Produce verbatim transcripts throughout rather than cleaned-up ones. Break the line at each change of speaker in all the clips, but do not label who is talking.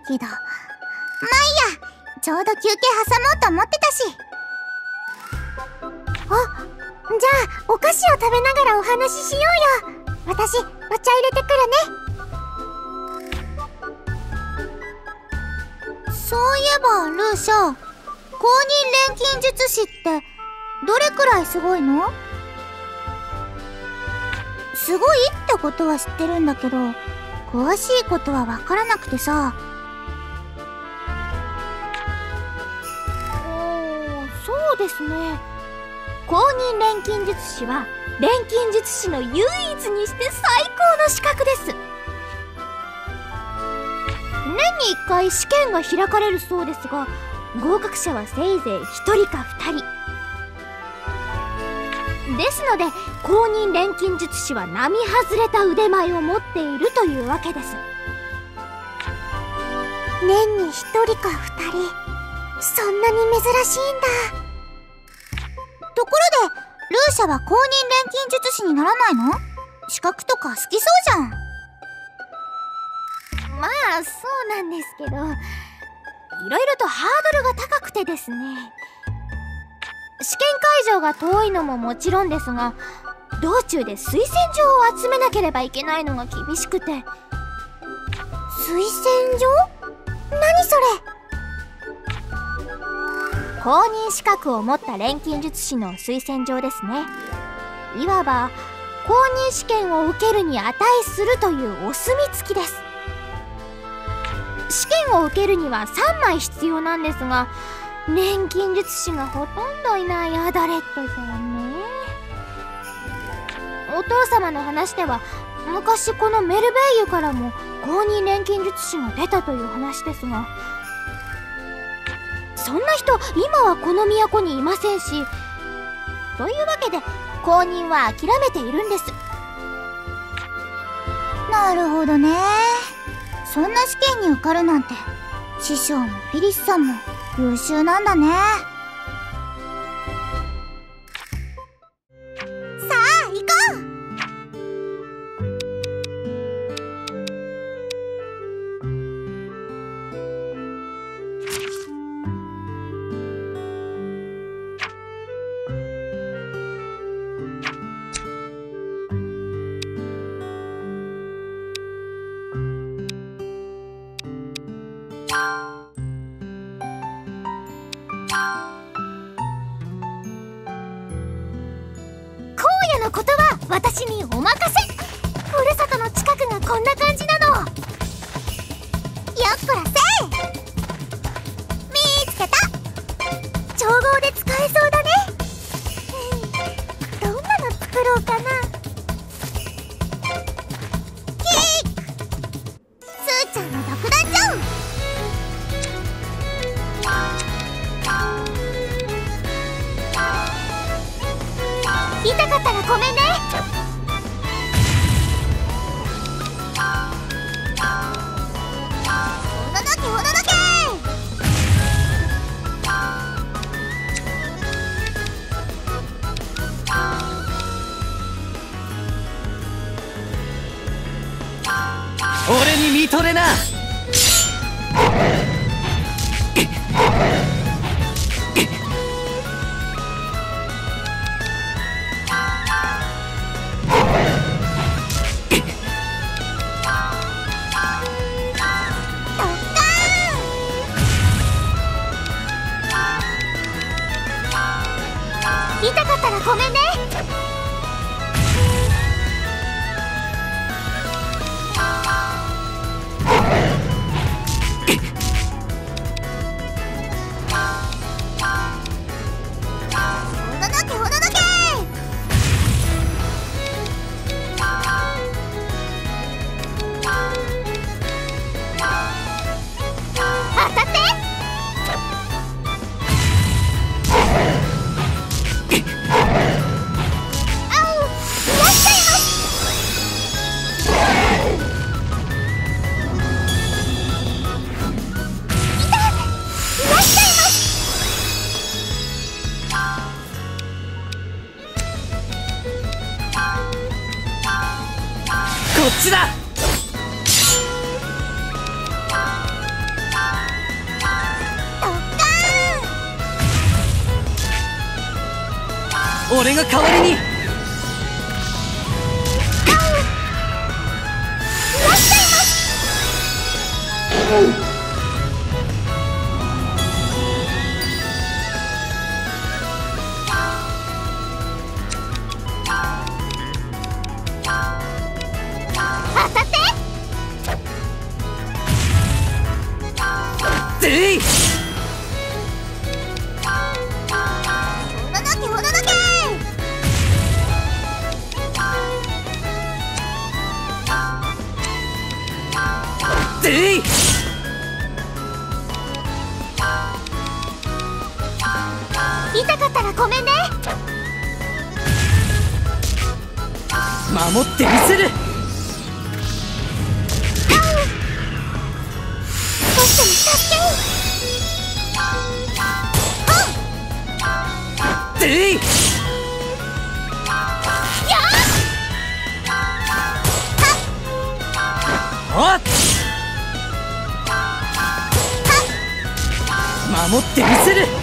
けど、まあいいや、ちょうど休憩挟もうと思ってたし。あ、じゃあお菓子を食べながらお話ししようよ。私お茶入れてくるね。そういえばルーシャ、公認錬金術師ってどれくらいすごいの？すごいってことは知ってるんだけど、詳しいことはわからなくてさ。
おー、そうですね。公認錬金術師は錬金術師の唯一にして最高の資格です。年にいっかい試験が開かれるそうですが、合格者はせいぜいひとりかふたりですので、公認錬金術師は並外れた腕前を持っているというわけです。
年にひとりかふたり、そんなに珍しいんだ。ところでルーシャは公認錬金術師にならないの？資格とか好きそうじゃん。
まあそうなんですけど、いろいろとハードルが高くてですね。試験会場が遠いのももちろんですが、道中で推薦状を集めなければいけないのが厳しくて。推
薦状？何それ？
公認資格を持った錬金術師の推薦状ですね。いわば公認試験を受けるに値するというお墨付きです。試験を受けるにはさんまい必要なんですが、錬金術師がほとんどいないアダレットさんね。お父様の話では、昔このメルベイユからも公認錬金術師が出たという話ですが、そんな人今はこの都にいませんし、というわけで公認は諦めているんです。
なるほどね。そんな試験に受かるなんて、師匠もフィリスさんも優秀なんだね。さあ行こう。
私にお任せ。ふるさとの近くがこんな感じなの。よっこらせ。見つけた。調合で使えそうだね。どんなの作ろうかな。キック。スーちゃんの独壇場。痛かったらごめんね。
俺に見とれな。
痛かったらごめんね。
こっちだ。 俺が代わりに。
痛かったらごめんね。
守ってみせる。
少しでも助けに。
でい。おっ、守ってみせる。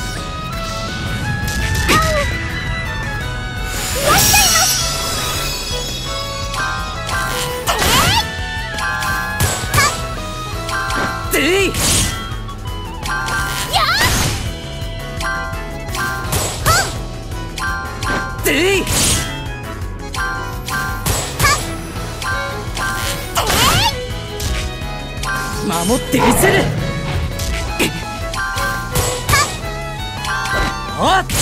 でい。でい。守ってみせる。おっ、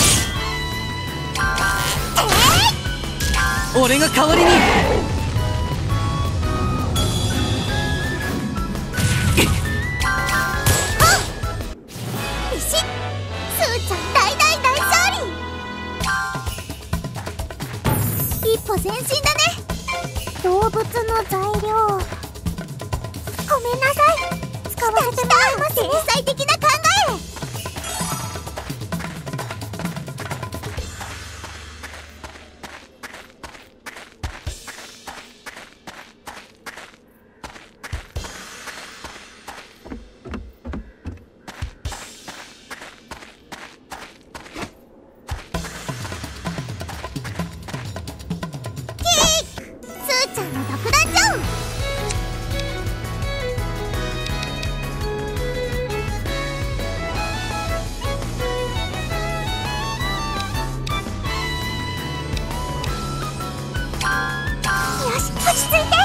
俺が代わりに。
ビシッ、スーちゃん大大大勝利。一歩前進だね。動物の材料、ごめんなさい。使わせてもらいますね。天才的な考え。スーちゃんの独壇場。よし、落ち着いて。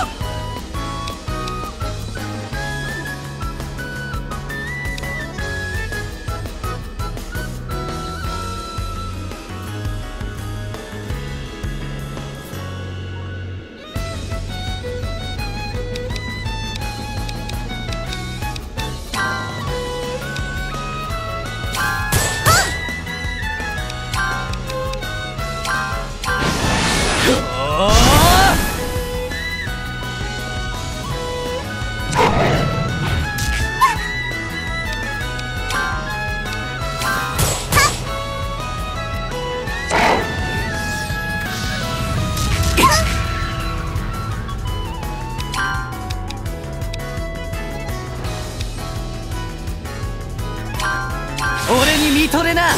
俺に見とれな。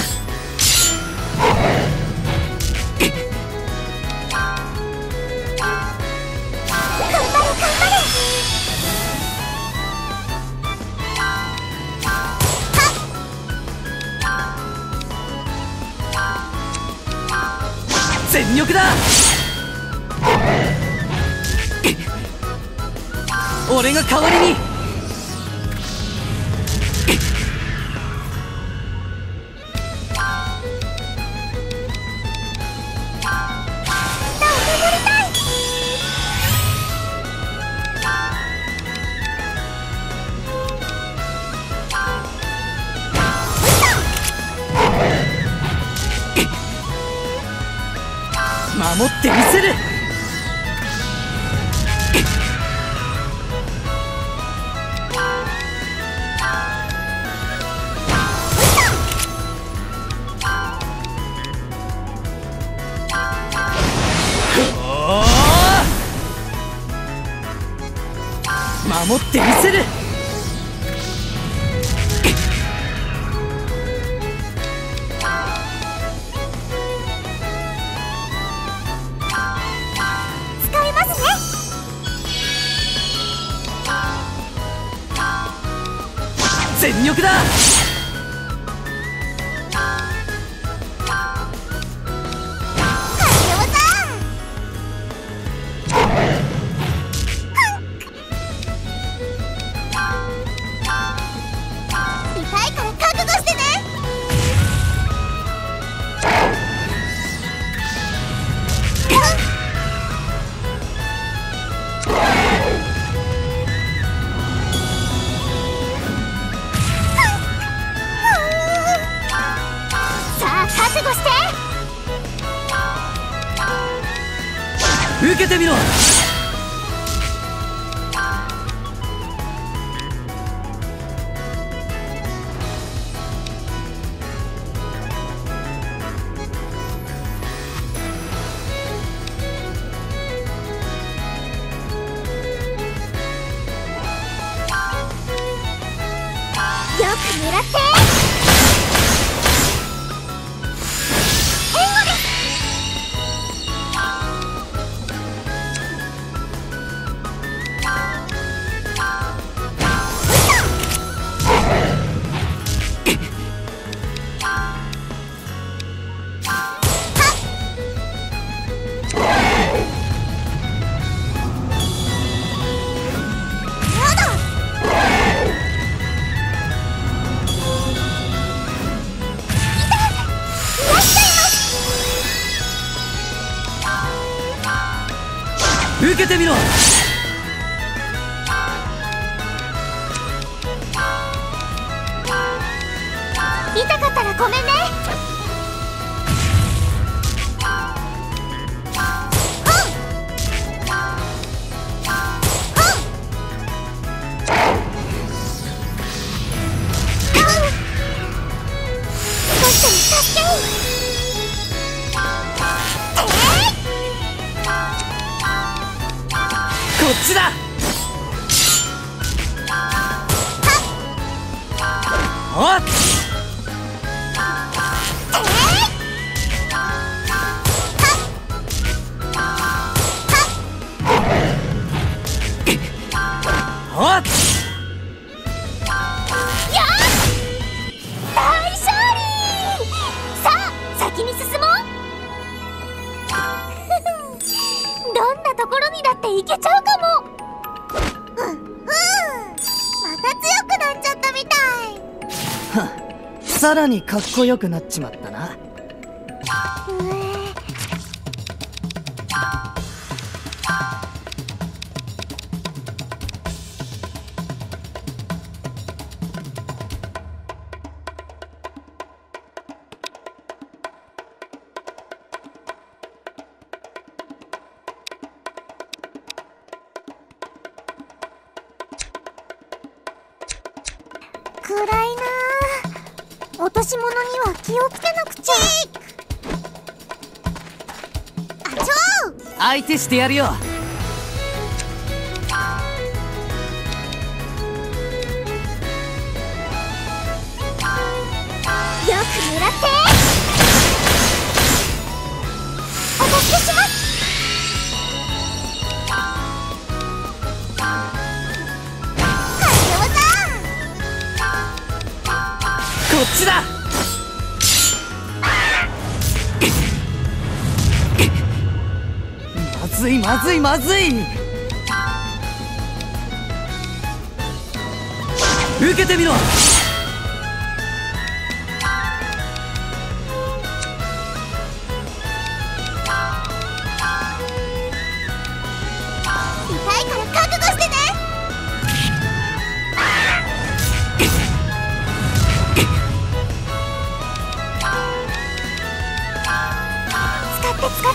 全力だ。俺が代わりに。守ってみせる。守ってみせる。 力だ。受けてみろ。
よく狙って。
受けてみろ。
痛かったらごめんね。少しでも助けに。
こっちだ。おっおっ
大勝利。さあ先に進もう。どんなところにだって行けちゃうかも。
うんうん、また強くなっちゃったみたい。
はっ、さらにかっこよくなっちまったな。
暗いなあ。落とし物には気をつけなくちゃ。あちょー。
相手してやるよ。
よく狙って。お助けします。
こっちだ。まずいまずいまずい。受けてみろ。
痛いから覚悟してね。
使って使って。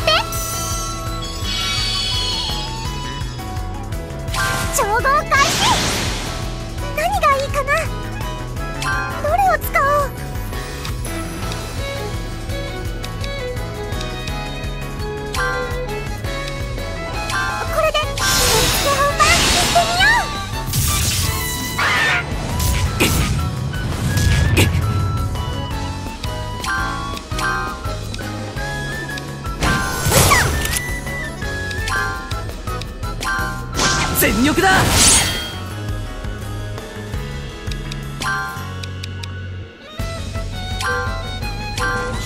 調合開始。何がいいかな。どれを使おう。これで振り付け本番いってみよう。
全力だ。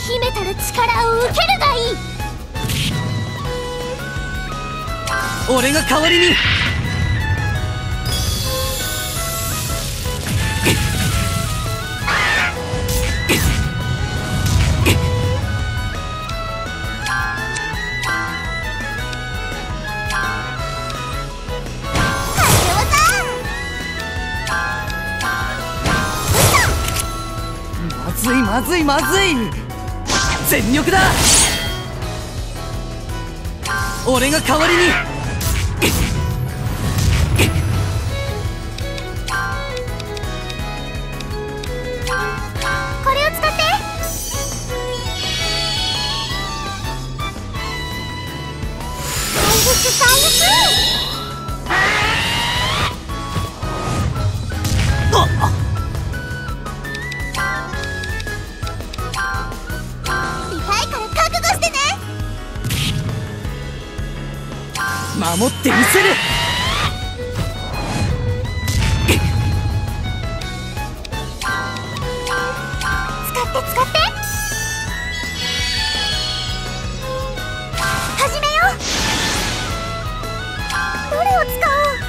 秘めたる力を受けるがいい。
俺が代わりに。まずいまずいまずい。全力だ。俺が代わりに。
これを使って。回復回復。
守ってみせる。
使って使って。始めよう。どれを使おう。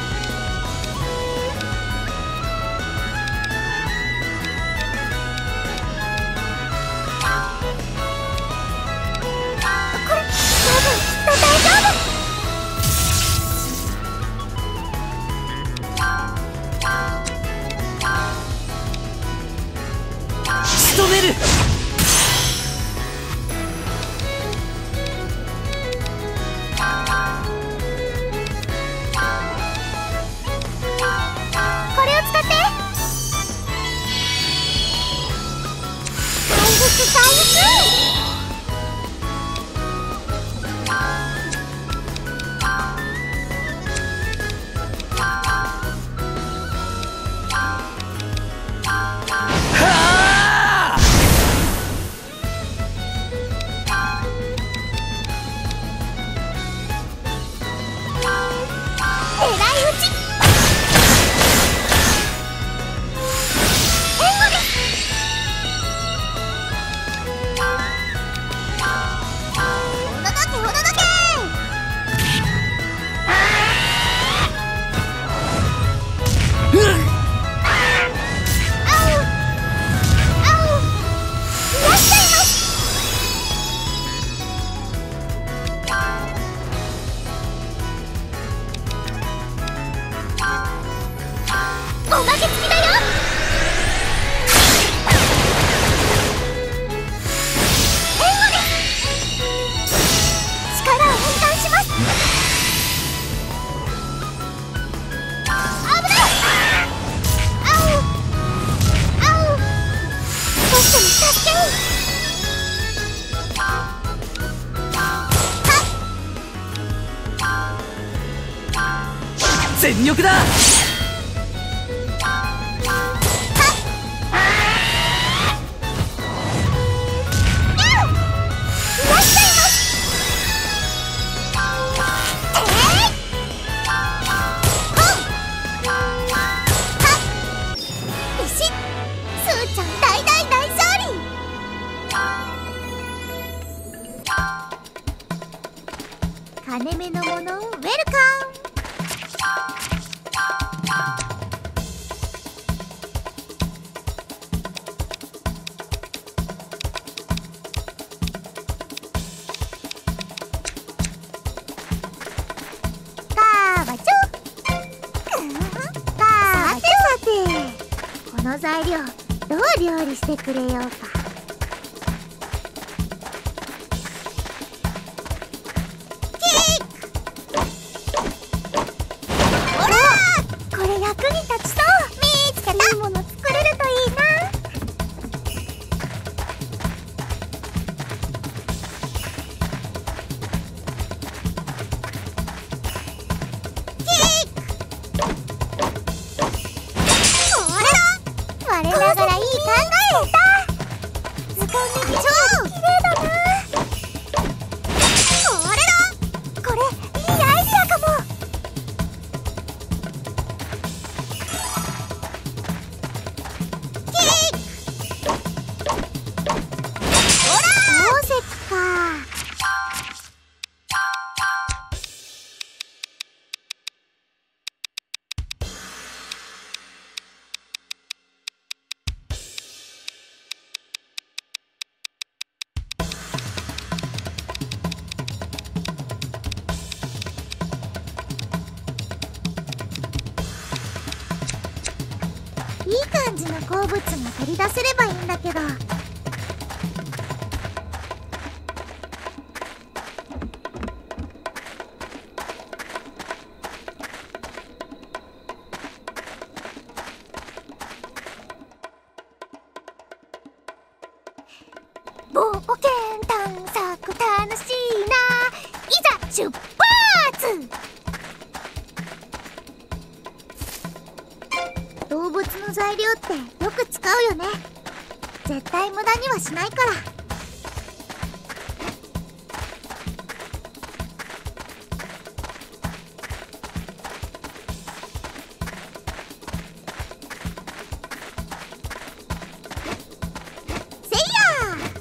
これ多分きっと大丈夫。
仕留める。
これを使って。回復回復。おまけ付きだよ。援護です。力を変換します。危ない。あうあう。ボスに助けを。
全力だ。
金目のものウェルカム。カーバチョ。さてさて、この材料どう料理してくれようか。我ながらいい考えだ。
好物が取り出せればいいんだけど。
冒険探索楽しいな。いざ出発。
動物の材料ってよく使うよね。絶対無駄にはしないから。せいやー。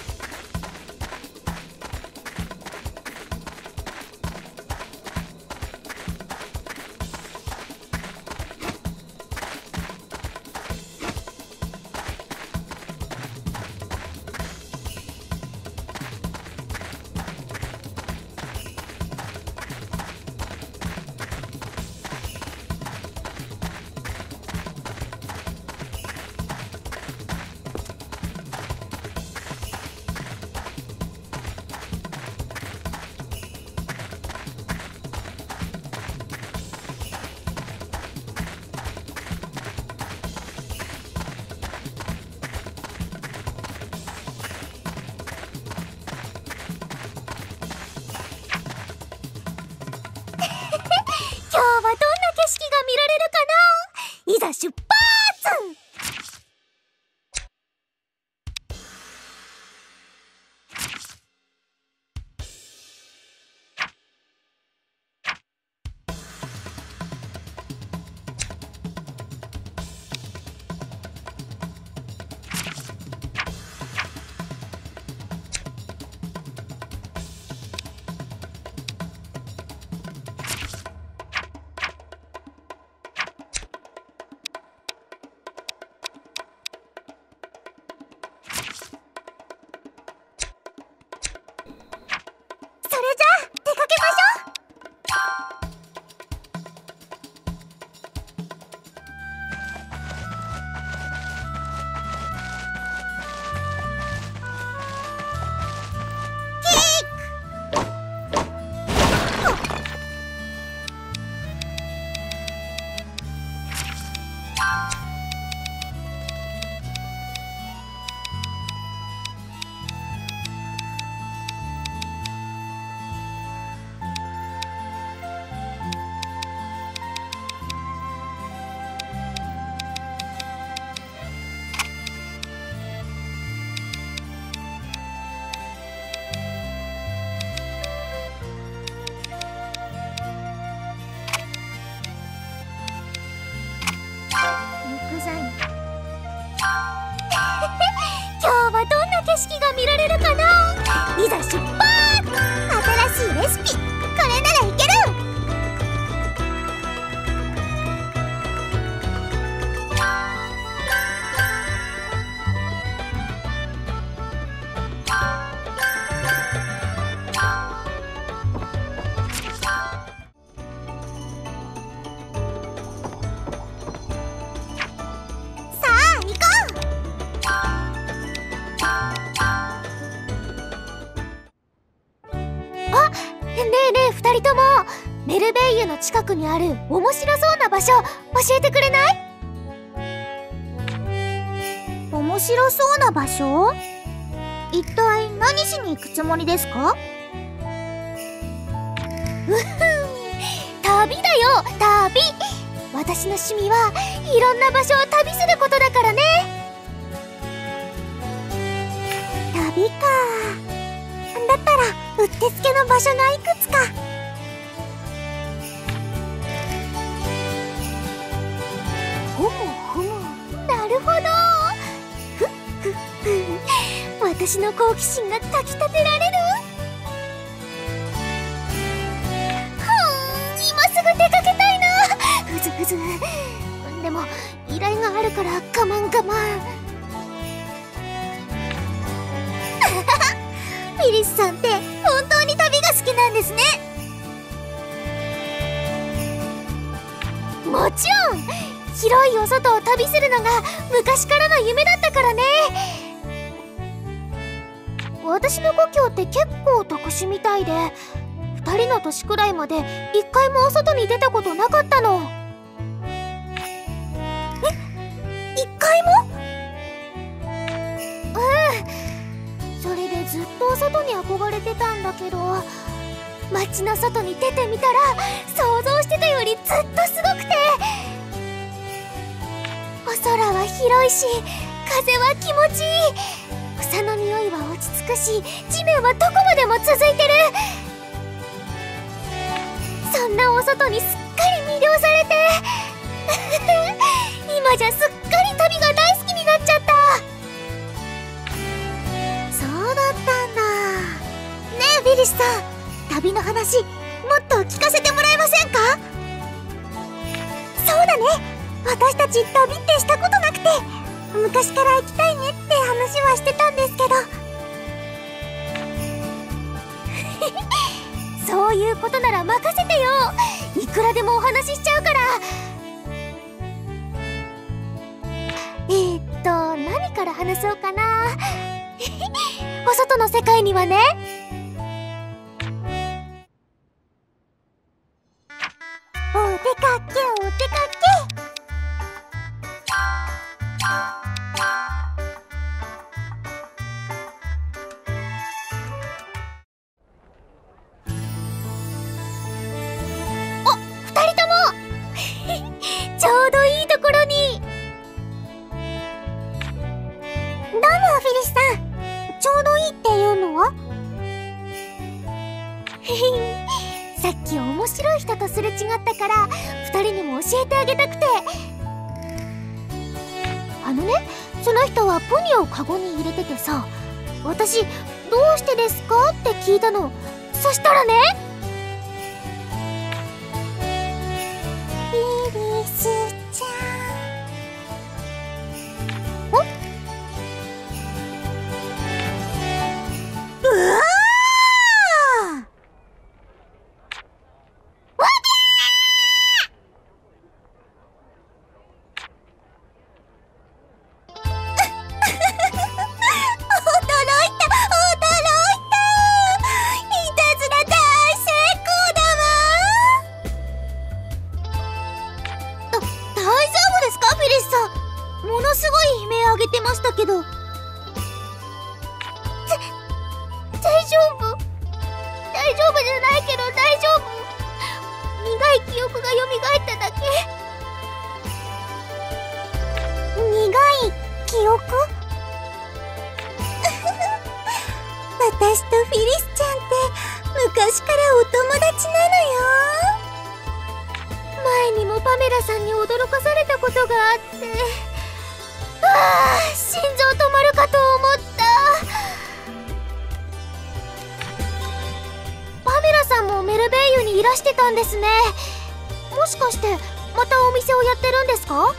今日はどんな景色が見られるかな。いざ出発。景色が見られるかな。いざ出発。新しいレシピ、これならいける。ふたりともメルベイユの近くにある面白そうな場所教えてくれない？
面白そうな場所？一体何しに行くつもりですか？
うふん、旅だよ、旅。私の趣味はいろんな場所を旅することだからね。
旅か。だったらうってつけの場所がいくつか。
ほもほも、なるほど。ふっふっふ、私の好奇心がかきたてられる。はん、今すぐ出かけたいな。ふずふず。でも依頼があるから我慢我慢。
フィリスさんって本当に旅が好きなんですね。
もちろん広いお外を旅するのが昔からの夢だったからね。私の故郷って結構特殊みたいで、ふたりの年くらいまで一回もお外に出たことなかったの。
え、一回も？
うん。それでずっとお外に憧れてたんだけど、街の外に出てみたら想像してたよりずっとすごくて、お空は広いし風は気持ちいい、草の匂いは落ち着くし、地面はどこまでも続いてる。そんなお外にすっかり魅了されて今じゃすっかり旅が大好きになっちゃった。
そうだったんだね。えビリスさん、旅の話もっと聞かせてもらえませんか？そうだね、私たち旅ってしたことなくて、昔から行きたいねって話はしてたんですけど
そういうことなら任せてよ。いくらでもお話ししちゃうから。えー、っと何から話そうかなお外の世界にはね、
お出かけお出かけ。
ちょうどいいところに。
どうもフィリスさん、ちょうどいいっていうのは？
さっき面白い人とすれ違ったからふたりにも教えてあげたくて。あのね、その人はポニョをカゴに入れててさ、私「どうしてですか?」って聞いたの。そしたらね、
フィリスちゃん。お？うわー！わびー！驚いた驚いた！いたずら大成功だわ！大丈夫ですかフィリスさん、ものすごい悲鳴上げてましたけど。
大丈夫大丈夫じゃないけど大丈夫。苦い記憶が蘇っただけ。
苦い記憶？私とフィリスちゃんって昔からお友達なのよ。
前にもパメラさんに驚かされたことがあって、ああ、心臓止まるかと思った。パメラさんもメルベイユにいらしてたんですね。もしかしてまたお店をやってるんですか？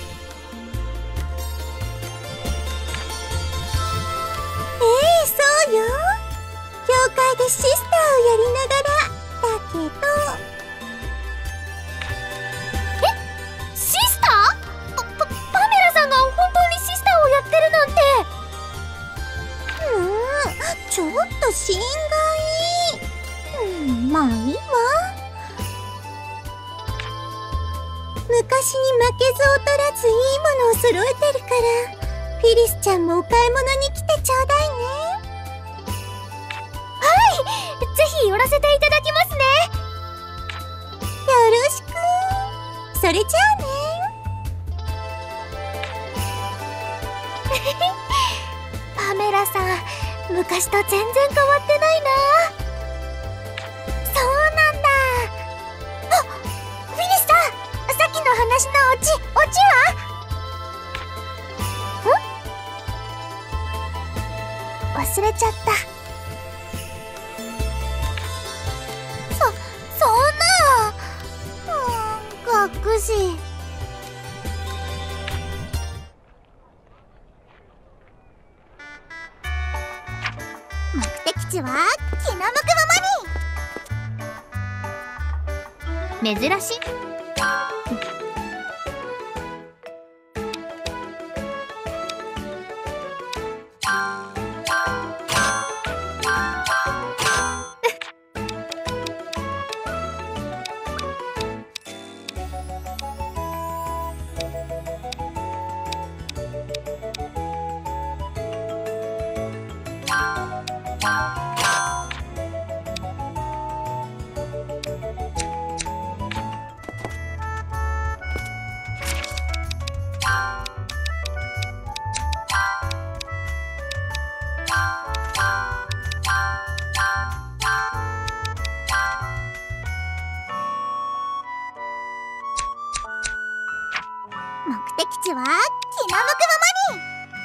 ええ、そうよ。教会でシスターをやりながらだけど。
シスター？パ、パ、パメラさんが本当にシスターをやってるなん
う
て。
ーん、ちょっと心外。うん、まあいいわ。昔に負けず劣らずいいものを揃えてるから、フィリスちゃんもお買い物に来てちょうだいね。
はい、ぜひ寄らせていただきますね。
よろしく。それじゃあね。
パメラさん、昔と全然変わってないな。
そうなんだ。あ、フィリスさん、さっきの話のオチ、オチは？ん？忘れちゃった。そ、そんな。うーん、隠し。目的地は気の向くままに。
珍しい。
目的地は気の向くままに。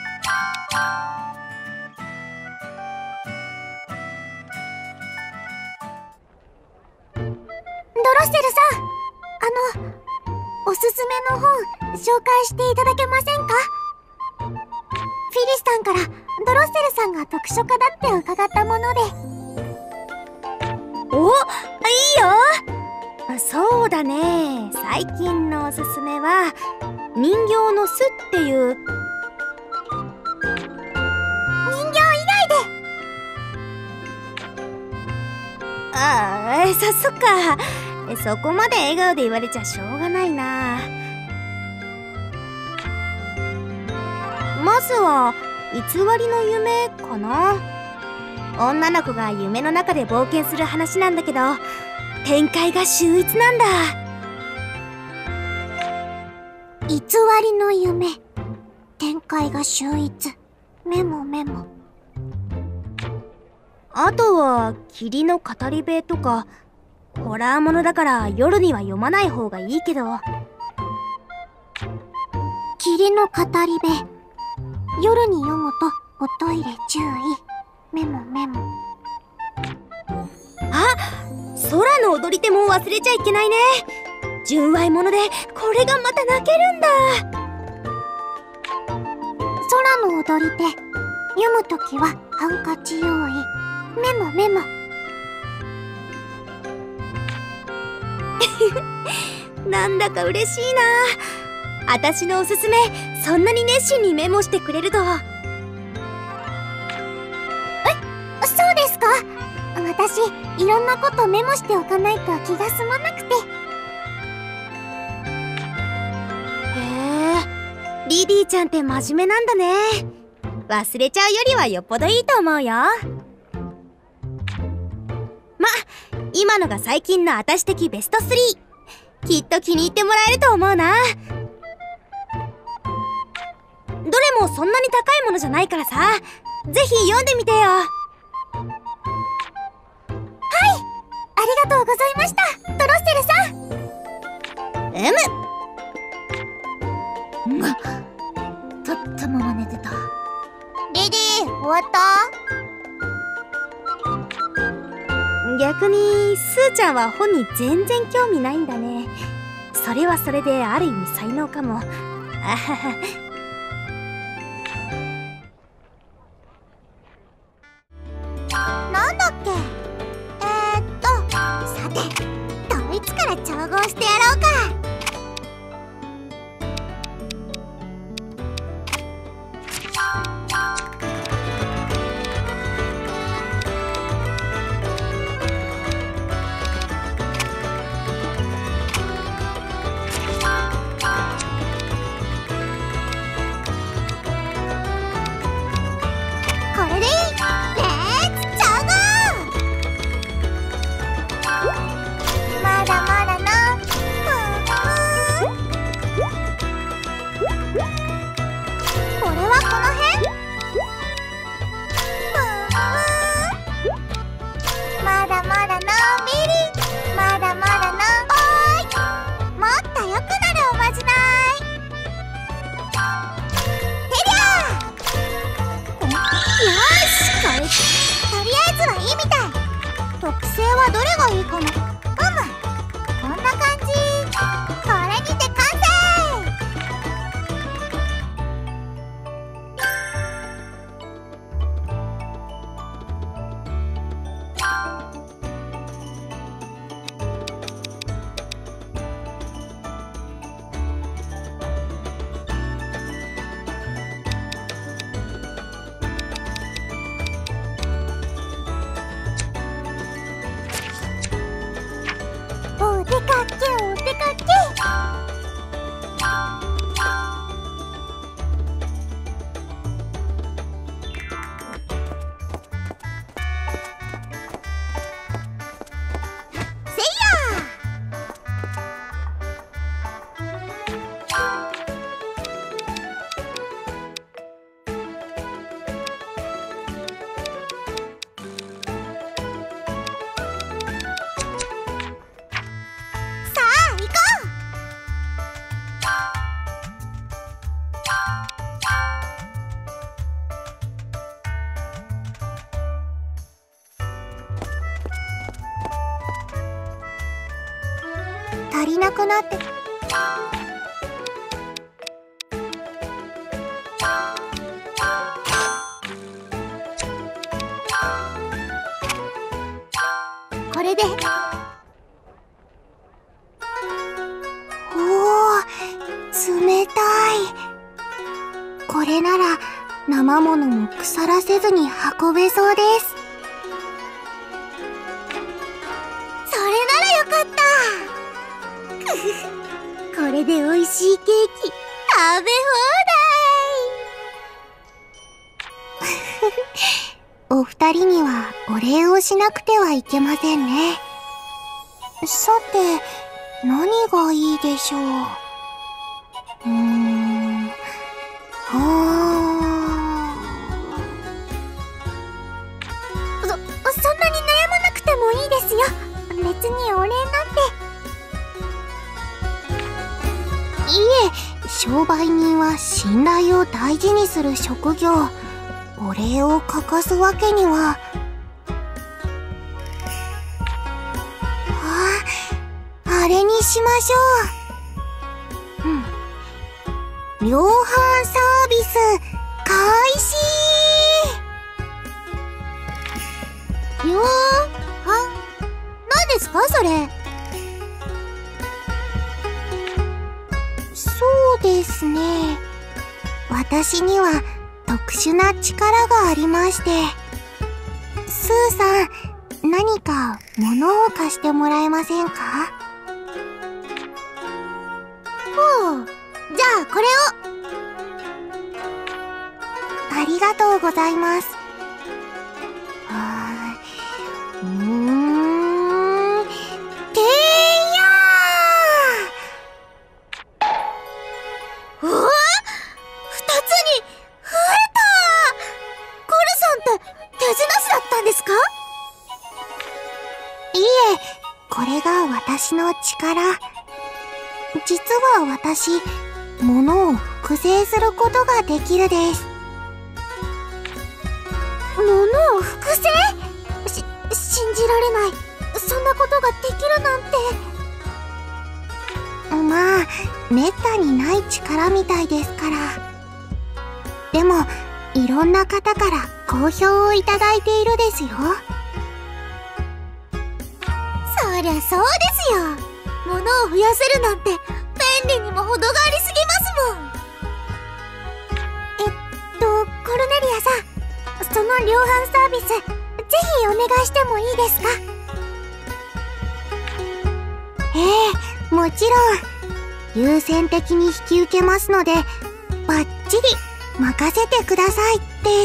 ドロッセルさん、あのおすすめの本紹介していただけませんか？フィリスさんからドロッセルさんが読書家だって伺ったもので。
お、いいよ。そうだね、最近のおすすめは人形の巣っていう。
人形以外で。
ああ、そ、そっか。そこまで笑顔で言われちゃしょうがないな。まずは偽りの夢かな。女の子が夢の中で冒険する話なんだけど、展開が秀逸なんだ。
偽りの夢、展開が秀逸。メモメモ。
あとは霧の語り部とか、ホラーものだから夜には読まない方がいいけど。
霧の語り部、夜に読むとおトイレ注意。メモメモ。
あ、空の踊り手も忘れちゃいけないね。純愛ものでこれがまた泣けるんだ。
空の踊り手、読むときはハンカチ用意。メモメモ。
なんだか嬉しいな。私のおすすめ、そんなに熱心にメモしてくれると。
え、そうですか？私、いろんなことメモしておかないと気が済まなくて。
へえ、リディちゃんって真面目なんだね。忘れちゃうよりはよっぽどいいと思うよ。ま、今のが最近の私的ベストスリー。きっと気に入ってもらえると思うな。どれもそんなに高いものじゃないからさ、ぜひ読んでみてよ。はい、
ありがとうございました、ドロッセルさん。
うむ。
ま、立ったまま寝てた。リディ、終わった？
逆にスーちゃんは本に全然興味ないんだね。それはそれである意味才能かも。あはは。
なんだっけ？えー、っと、さて、ドイツから調合してやろうか。これでいい。レッツ調合。まだまだな。ふんふん。これはこの辺？ふんふん。まだまだのんびり。まだまだのおーい。もっと良くなるおまじない。てりゃー。よし、これとりあえずはいいみたい。特性はどれがいいかな。うむ、こんな感じ。これにて完成。 足りなくなって。これで。おお、冷たい。これなら生ものも腐らせずに運べそうです。それならよかった。これで美味しいケーキ食べ放題。お二人にはお礼をしなくてはいけませんね。さて、何がいいでしょう。うーん。あー。そ、そんなに悩まなくてもいいですよ。別にお礼なんて。いえ、商売人は信頼を大事にする職業。お礼を欠かすわけには。あ、あれにしましょう。うん。量販サービス開始。量販、何ですかそれ。そうですね。私には特殊な力がありまして。スーさん、何か物を貸してもらえませんか？ほう、じゃあこれを。ありがとうございます。はー、うーん、てーやー。うわ！二つに増えた！コルさんって手品師だったんですか？いえ、これが私の力。実は私、物を複製することができるです。物を複製？し、信じられない。そんなことができるなんて。まあ、めったにない力みたいですから。でも、いろんな方から好評をいただいているですよ。そりゃそうですよ。物を増やせるなんて便利にも程がありすぎますもん。えっと、コルネリアさん、その量販サービス、ぜひお願いしてもいいですか？ええ、もちろん。優先的に引き受けますので、バッチリ任せてくださいです。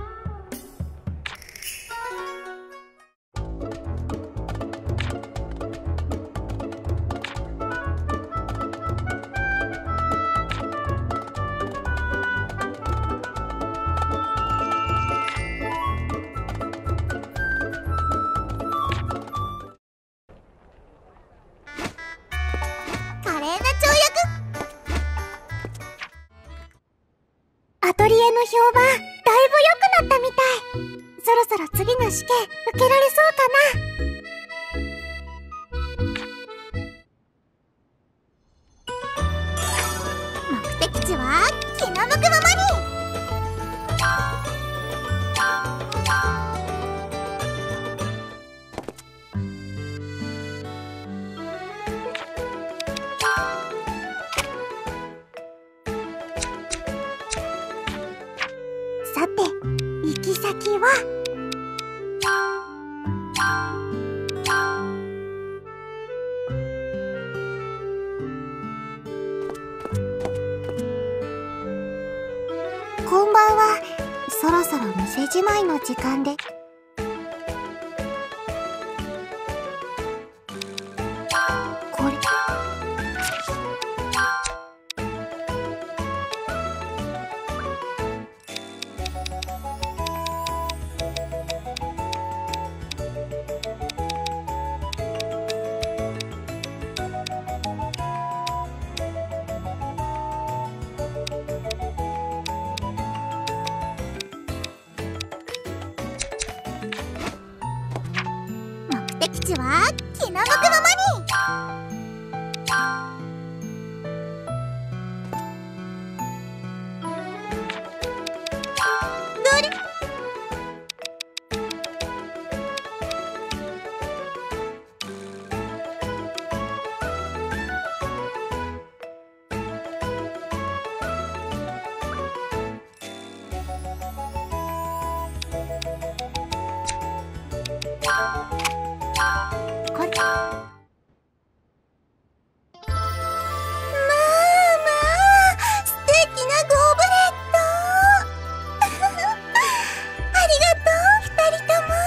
アトリエの評判、だいぶ良くなったみたい。そろそろ次の試験受けられそうかな。目的地は気の向くままに。さて、行き先はこんばんは。そろそろ店じまいの時間で。これ目的地は気の向くままに。 これ。まあまあ、素敵なゴブレット。ありがとう、二人とも。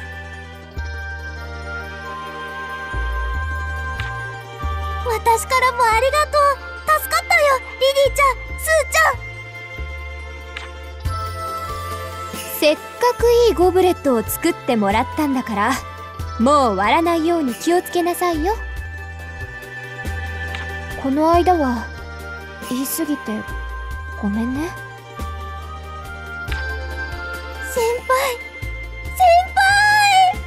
私からもありがとう。助かったよ、リディちゃん、スーちゃん。
せっかくいいゴブレットを作ってもらったんだから、もう割らないように気をつけなさいよ。この間は言い過ぎてごめんね。
先輩、先輩。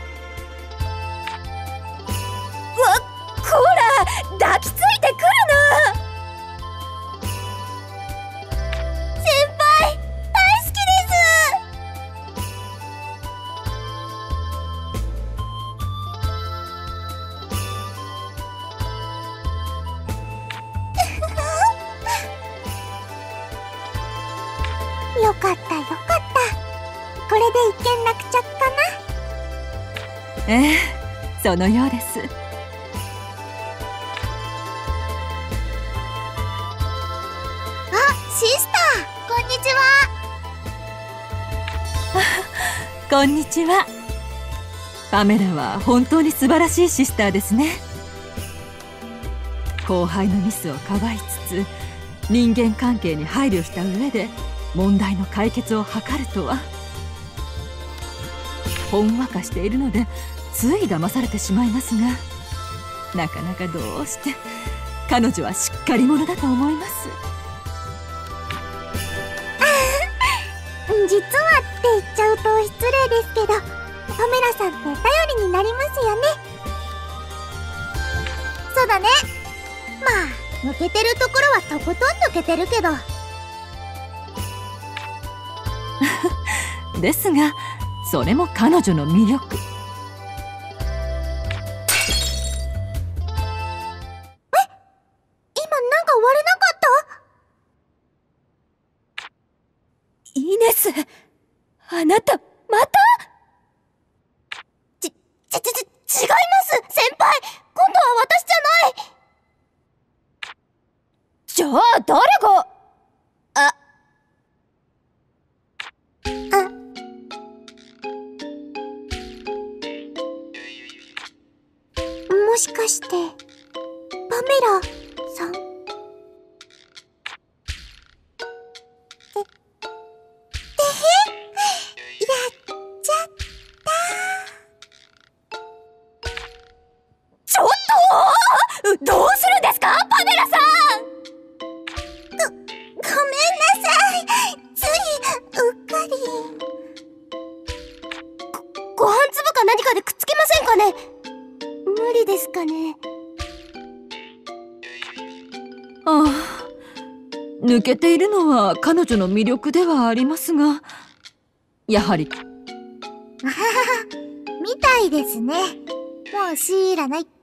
わっ、こら抱きついてくるな。
先輩、大好きです。よかったよかった。これで一件落着かな。
ええ、そのようです。
あ、シスター、こんにちは。
こんにちは。パメラは本当に素晴らしいシスターですね。後輩のミスをかばいつつ、人間関係に配慮した上で問題の解決を図るとは。ほんわかしているのでつい騙されてしまいますが、なかなかどうして彼女はしっかり者だと思います。
実はって言っちゃうと失礼ですけど、パメラさんって頼りになりますよね。そうだね。まあ抜けてるところはとことん抜けてるけど。
ですがそれも彼女の魅力。
イネス、あなたまた？
ち、ち、ち、ち、違います、先輩。今度は私じゃない。
じゃあ誰が？あ、
あ、もしかしてパメラさん？
どうするんですか、パメラさん。
ご、ごめんなさい。ついうっかり。
ご、ご飯粒か何かでくっつけませんかね。
無理ですかね。
ああ、抜けているのは彼女の魅力ではありますが、やはり
あははは、みたいですね。もう知らないっと。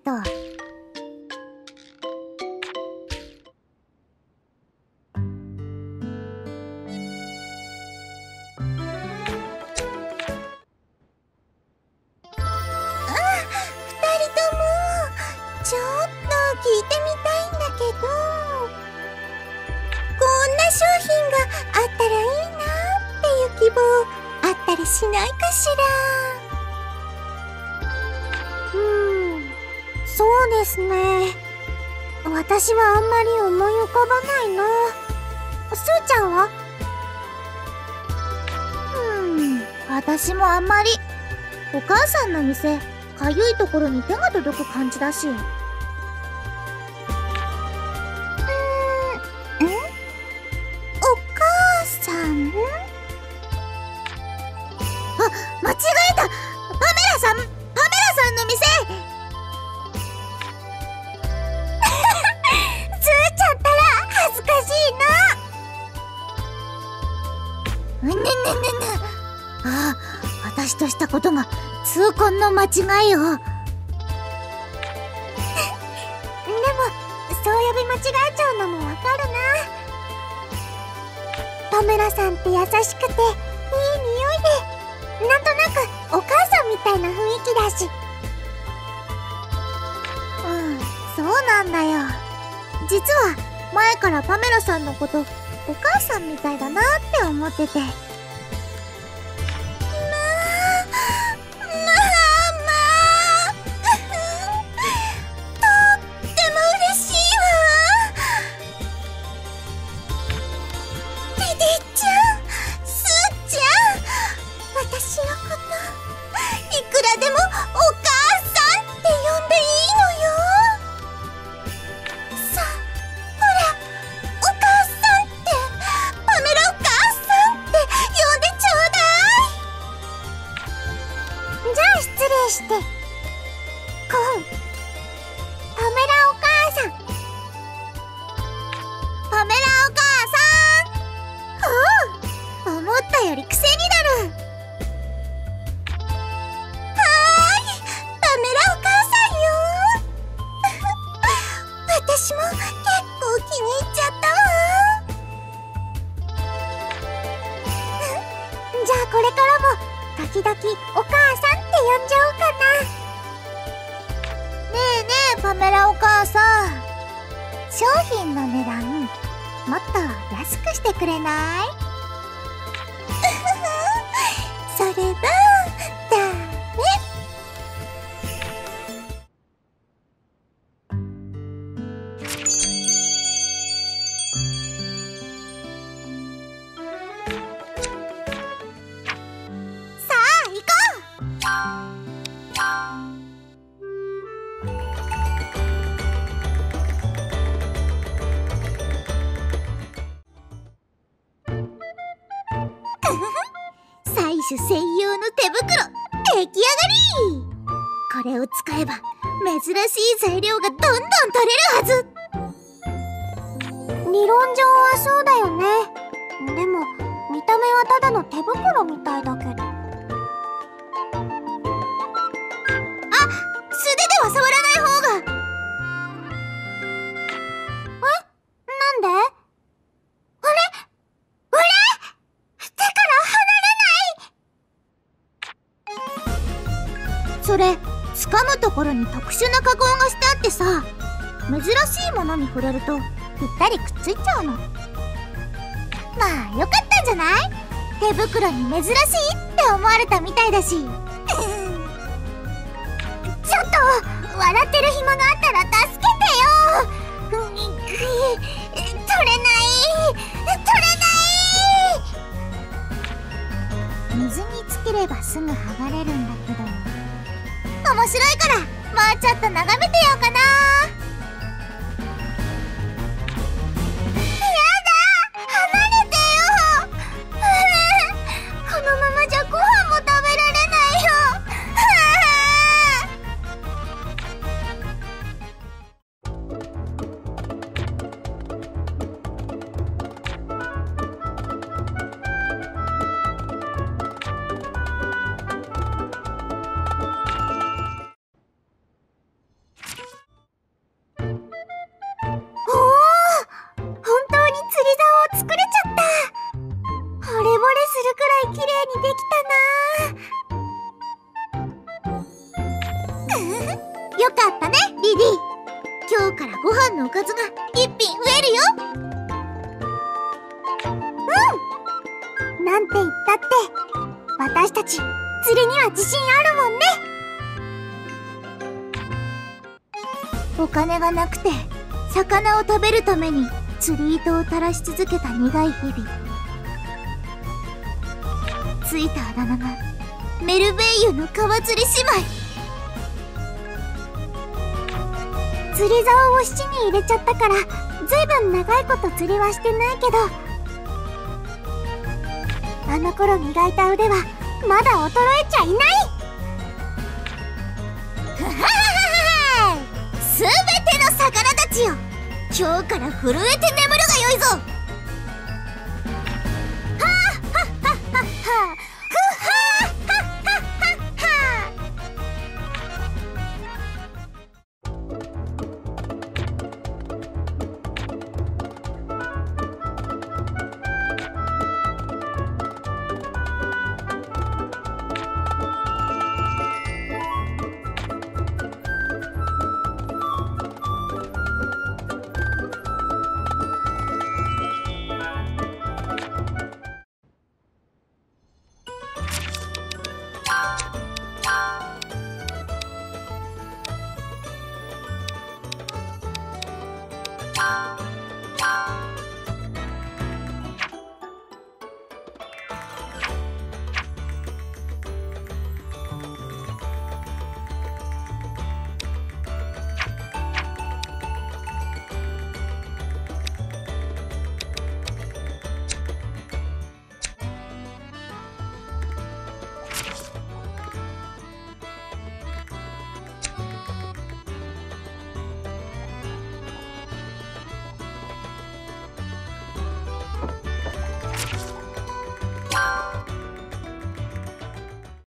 ちょっと聞いてみたいんだけど、こんな商品があったらいいなっていう希望あったりしないかしら。うーん、そうですね。私はあんまり思い浮かばないな。すーちゃんは？うーん、私もあんまり。お母さんの店、かゆいところに手が届く感じだし。間違えた。パメラさん、パメラさんの店。つーちゃったら恥ずかしいな。ねねねね。ああ、私としたことが痛恨の間違いを。でもそう呼び間違えちゃうのもわかるな。パメラさんって優しくていい匂いで、なんとなくお母さんみたいな雰囲気し。うん、そうなんだよ。実は前からパメラさんのことお母さんみたいだなって思ってて。まあまあまあとっても嬉しいわ。リディちゃん、スーちゃん、私のこといくらでもお母さんって呼んでいいのよ。さ、ほら、お母さんってパメラお母さんって呼んでちょうだい。じゃあ失礼して。コン、パメラお母さん、パメラお母さん。ほう、思ったより癖になる。私も結構気に入っちゃったわ。じゃあこれからも時々お母さんって呼んじゃおうかな。ねえねえパメラお母さん、商品の値段もっと安くしてくれない？それはダメ。採取専用の手袋出来上がり。これを使えば珍しい材料がどんどん取れるはず。
理論上はそうだよね。でも見た目はただの手袋みたいだけど。
あ、素手では触らない方が。
え？なんで？あれ？あれ？手から離れない。
それ掴むところに特殊な加工がしてあってさ、珍しいものに触れるとぴったりくっついちゃうの。まあよかったんじゃない？手袋に珍しいって思われたみたいだし。ちょっと笑ってる暇があったら助けてよ。取れない取れない。水につければすぐ剥がれるんだけど、面白いからもうちょっと眺めてようかな。やだ、離れてよ。このままじゃご飯も食べられないよ。よかったね、リディ。今日からご飯のおかずが一品増えるよ。うん、なんて言ったって私たち釣りには自信あるもんね。お金がなくて魚を食べるために釣り糸を垂らし続けた苦い日々。ついたあだ名がメルベイユの川釣り姉妹。釣り竿を七に入れちゃったからずいぶん長いこと釣りはしてないけど、あの頃磨いた腕はまだ衰えちゃいない。すべての魚たちよ、今日から震えて眠るがよいぞ。はあはっはっはっはふはーはっはっはっは。